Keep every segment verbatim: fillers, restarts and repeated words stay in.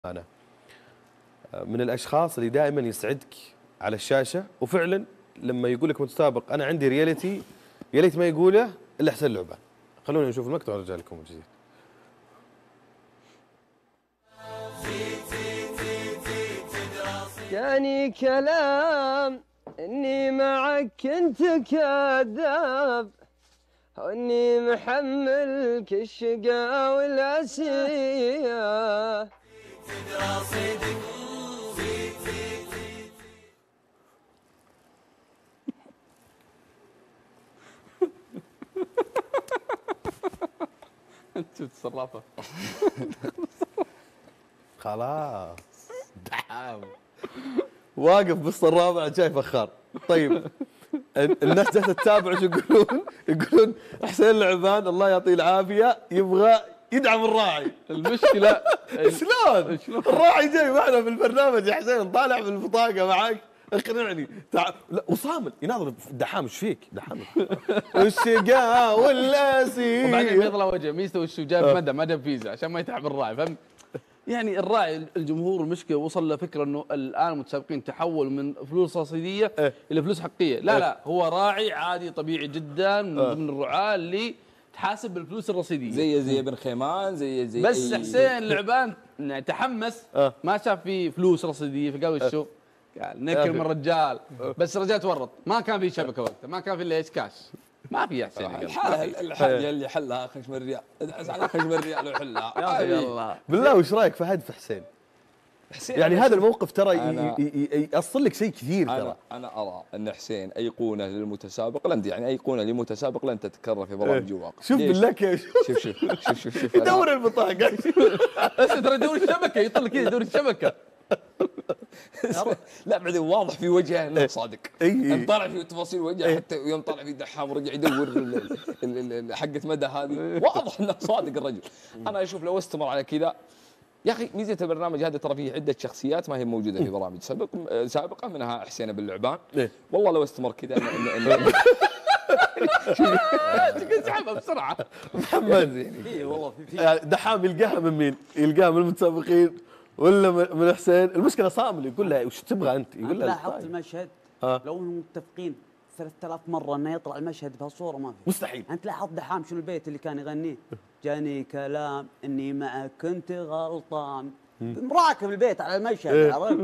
أنا من الأشخاص اللي دائما يسعدك على الشاشة، وفعلا لما يقول لك متسابق أنا عندي رياليتي يا ليت ما يقوله إلا حسين لعبان. خلونا نشوف المقطع ونرجع لكم من جديد. جاني كلام إني معك كنت كذاب، وإني محملك الشقا والأسية. انت شفت الصرافه؟ خلاص دحام واقف بالصرافة جاي فخار. طيب الناس جالسه تتابع شو يقولون؟ يقولون حسين لعبان الله يعطيه العافيه يبغى يدعم الراعي. المشكله شلون؟ الراعي جاي معنا في البرنامج يا حسين، طالع بالبطاقه معك، اقنعني تعال. لا وصامل يناظر دحام ايش فيك؟ دحام والشقا والاسي وبعدين يطلع وجهه ميزته وشو جاب مدى مدى فيزا عشان ما يتعب الراعي، فهمت؟ يعني الراعي الجمهور المشكله وصل له فكره انه الان المتسابقين تحولوا من فلوس رصيديه إيه؟ الى فلوس حقيقيه، لا إيه؟ لا هو راعي عادي طبيعي جدا من ضمن الرعاة اللي تحاسب بالفلوس الرصيديه زي زي ابن خيمان زي زي بس أي حسين لعبان تحمس آه. ما شاف في فلوس رصيديه فقال وشو؟ قال نكر من الرجال، بس الرجال تورط، ما كان في شبكه وقتها، ما كان في الا ايش كاش، ما في يا حسين. الحاله الحاجه اللي حلها خشم الريال، ادعس على خشم الريال وحلها يا اخي الله. بالله وش رايك فهد في حسين؟ حسين يعني هذا الموقف ترى أنا- يأصل لك شيء كثير ترى. انا انا ارى ان حسين ايقونه للمتسابق لن يعني ايقونه لمتسابق لن تتكرر في برامج الواقع. شوف بالله كيف شوف شوف شوف شوف شوف يدور البطاقه. بس ترى يدور الشبكه، يطلع كذا يدور الشبكه. لا بعدين واضح في وجهه انه صادق. اي يوم طالع في تفاصيل وجهه حتى يوم طالع في دحام ورجع يدور ال- ال- ال- حقه مدى هذه واضح انه صادق الرجل. انا اشوف لو استمر على كذا يا اخي ميزه البرنامج هذا ترى فيه عده شخصيات ما هي موجوده في برامج سابق سابقه منها حسين بن لعبان. إيه؟ والله لو استمر كذا إن إن إن اسحبها بسرعه. محمد اي والله في في يعني دحام يلقاها من مين؟ يلقاها من المتسابقين ولا من من حسين؟ المشكله صامل يقول لها وش تبغى انت؟ يقول أنت لها لاحظت طيب. المشهد آه. لو انهم متفقين ثلاثة آلاف مره انه يطلع المشهد بهالصوره ما في. مستحيل. انت لاحظت دحام شنو البيت اللي كان يغنيه؟ جاني كلام اني معك كنت غلطان، مراكب البيت على المشهد. إيه. عرفت؟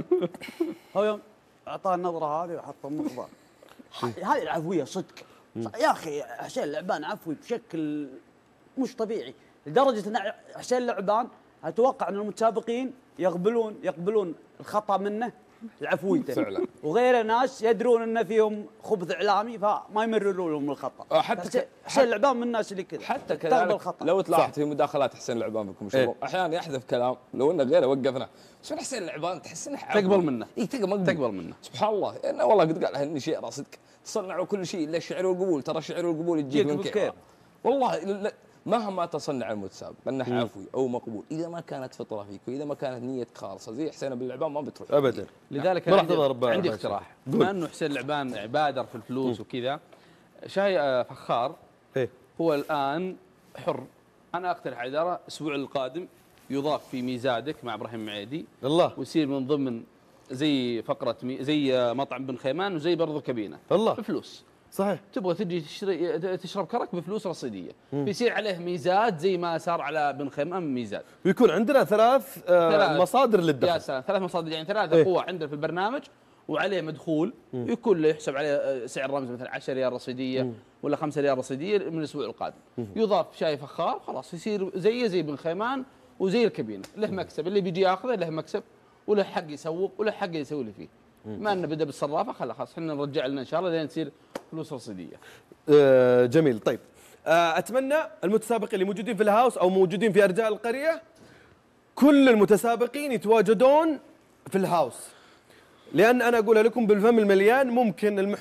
هو يوم اعطاه النظره هذه وحط المخبر. هذه العفويه صدق. يا اخي حسين لعبان عفوي بشكل مش طبيعي، لدرجه ان حسين لعبان اتوقع ان المتسابقين يقبلون يقبلون الخطا منه لعفويته فعلا. وغيره ناس يدرون ان فيهم خبث اعلامي فما يمررون لهم الخطا. آه، حتى حسين- ك- حسين لعبان من الناس اللي كذا حتى تقبل كذلك الخطا. لو تلاحظ في مداخلات حسين لعبان بكم إيه؟ شغل احيانا يحذف كلام لو انه غيره وقفنا، بس من حسين لعبان تحس انه تقبل منه. اي تقبل تقبل منه. سبحان الله انه والله قد قال اني شعر صدق تصنعوا كل شيء الا الشعر والقبول، ترى الشعر والقبول تجيك يجيك من بكيف. كيف والله لا- مهما تصنع المتسابق انه عفوي او مقبول، اذا ما كانت فطره فيك واذا ما كانت نيتك خالصه زي حسين بن لعبان ما بتروح ابدا. لذلك ما راح عندي- تضرب عندي بها اقتراح، قول. بما انه حسين لعبان بادر في الفلوس وكذا، شاي آه، فخار ايه هو الان حر. انا اقترح على الاداره الاسبوع القادم يضاف في ميزادك مع ابراهيم معيدي الله ويصير من ضمن زي فقره مي زي آه، مطعم بن خيمان وزي برضو كابينه الله بفلوس. صحيح. تبغى تجي تشتري تشرب كرك بفلوس رصيديه، بيصير عليه ميزات زي ما صار على بن خيمان ميزات. ويكون عندنا ثلاث, آه ثلاث. مصادر يا للدخل. سلام، ثلاث مصادر يعني ثلاثة إيه؟ قوى عندنا في البرنامج وعليه مدخول يكون له يحسب عليه آه، سعر رمز مثلا عشرة ريال رصيديه ولا خمسة ريال رصيديه من الاسبوع القادم. يضاف شاي فخار خلاص يصير زيه زي بن خيمان وزي الكابينه، له مكسب، اللي بيجي ياخذه له مكسب وله حق يسوق وله حق يسوي اللي فيه. ما انه بدا بالصرافه خلاص احنا نرجع لنا ان شاء الله لين تصير فلوس رصيديه. آه جميل. طيب آه اتمنى المتسابقين اللي موجودين في الهاوس او موجودين في ارجاء القريه كل المتسابقين يتواجدون في الهاوس، لان انا اقولها لكم بالفم المليان ممكن المحور